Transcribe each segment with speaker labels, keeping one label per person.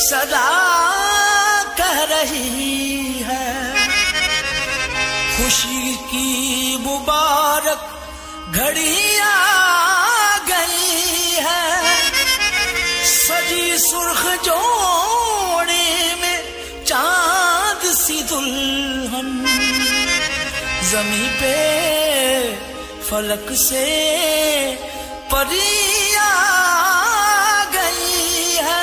Speaker 1: सदा कह रही है, खुशी की मुबारक घड़ी आ गई है। सजी सुर्ख जोड़े में चांद सी दुल्हन, जमी पे फलक से परी आ गई है।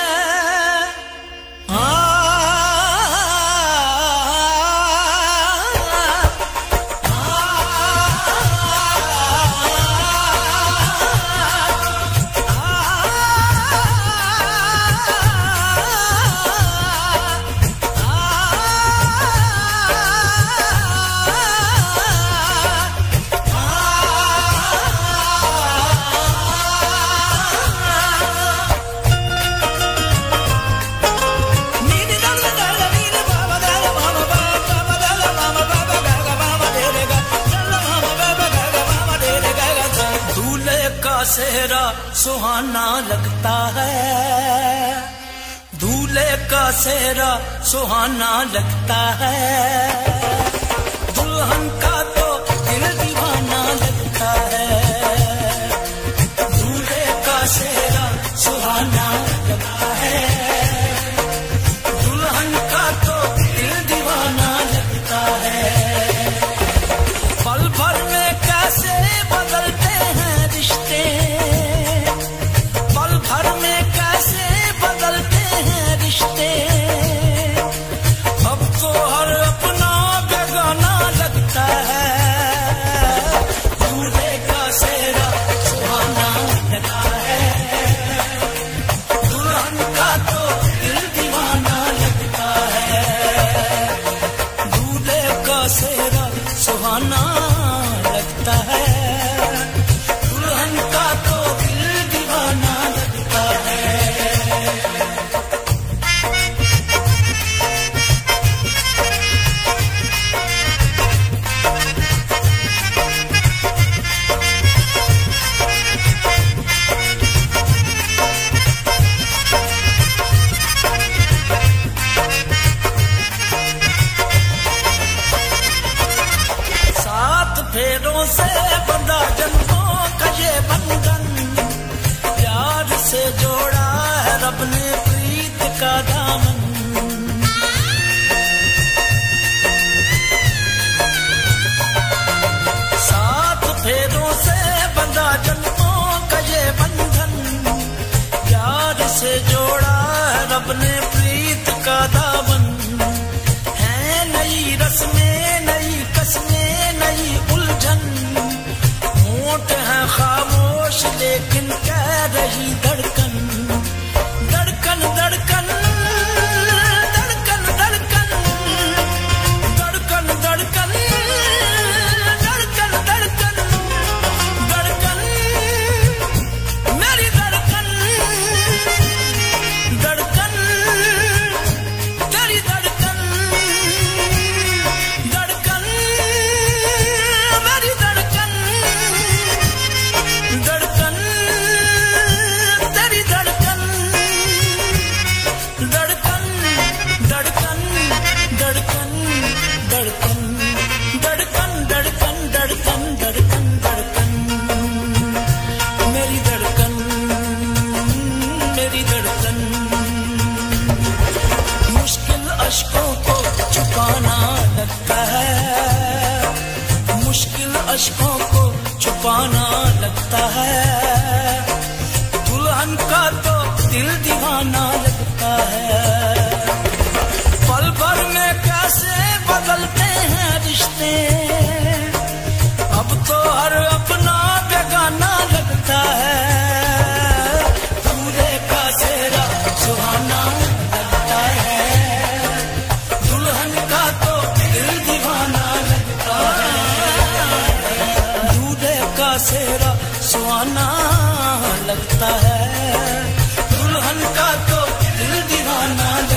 Speaker 1: सेहरा सुहाना लगता है, दूल्हे का सेहरा सुहाना लगता है। दुल्हन का तो दिल दीवाना लगता है, दूल्हे का सेहरा सुहाना लगता है। दुल्हन का तो दिल दीवाना लगता है। पल भर में कैसे बदलते हैं रिश्ते, पल भर में कैसे बदलते हैं रिश्ते। अब तो हर अपना बेगाना लगता है, दूल्हे का सेहरा सुहाना लगता है। दुल्हन का तो दिल दीवाना लगता है, दूल्हे का सेहरा सुहाना लगता है। फेरों से बंधा जन्मों का ये बंधन, प्यार से जोड़ा है रब ने प्रीत का दामन। सात फेरों से बंधा जन्मों का ये बंधन, प्यार से जोड़ा है रब ने प्रीत का दामन। है नई रस्में, नई कस्में, नई उलझन, होंठ है खामोश लेकिन कह रही धड़कन। धड़कन धड़कन धड़कन धड़कन धड़कन धड़कन धड़कन धड़कन धड़कन मेरी धड़कन धड़कन तेरी धड़कन धड़कन मेरी धड़कन धड़कन तेरी धड़कन धड़कन धड़कन धड़कन धड़कन धड़कन धड़कन धड़कन धड़कन धड़कन मेरी धड़कन मेरी धड़कन। मुश्किल अश्कों को छुपाना लगता है, मुश्किल अश्कों को छुपाना लगता है। दुल्हन का तो दिल दीवाना लगता है। पल भर में कैसे बदलते हैं रिश्ते, अब तो हर अपना बेगाना लगता है। दूल्हे का सेहरा सुहाना लगता है, दुल्हन का तो दिल दीवाना लगता है। दूल्हे का सेहरा सुहाना लगता है, दुल्हन का तो दिल दीवाना लगता है।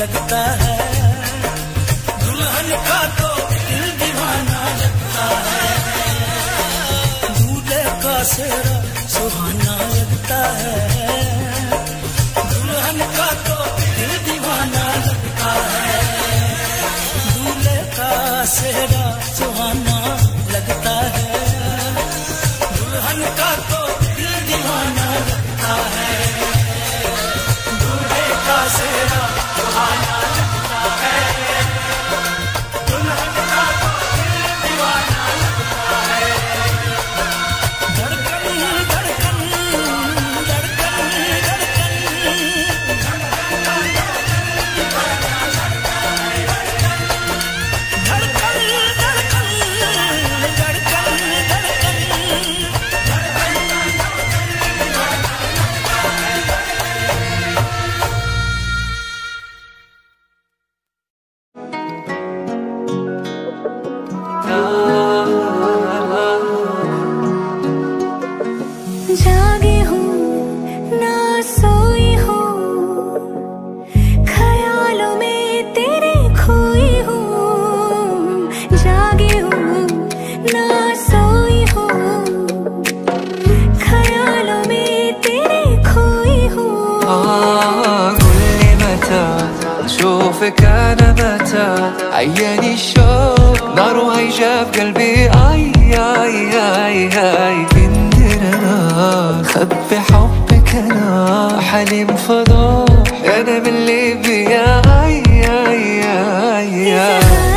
Speaker 1: लगता है, दुल्हन का तो दिल दीवाना लगता है, दूल्हे का सेहरा सुहाना लगता है, दुल्हन का तो दिल दीवाना लगता है, दूल्हे का सेहरा सुहाना लगता है, दुल्हन का तो दिल दीवाना लगता है, दूल्हे का सेहरा सुहाना लगता है, दुल्हन का तो दिल दीवाना लगता है। धड़कन धड़कन धड़कन
Speaker 2: जागी हूँ ना सोई हूँ, ख्यालों में तेरे खोई हूँ, जागी हूँ ना सोई हूँ, ख्यालों में तेरे खोई हूँ.
Speaker 3: قول لي متى اشوفك انا متى عياني الشوق نار وهيجا في قلبي اي اي اي اي انا خبي حبك انا حليم فضاح انا من اللي بيا اي اي اي, أي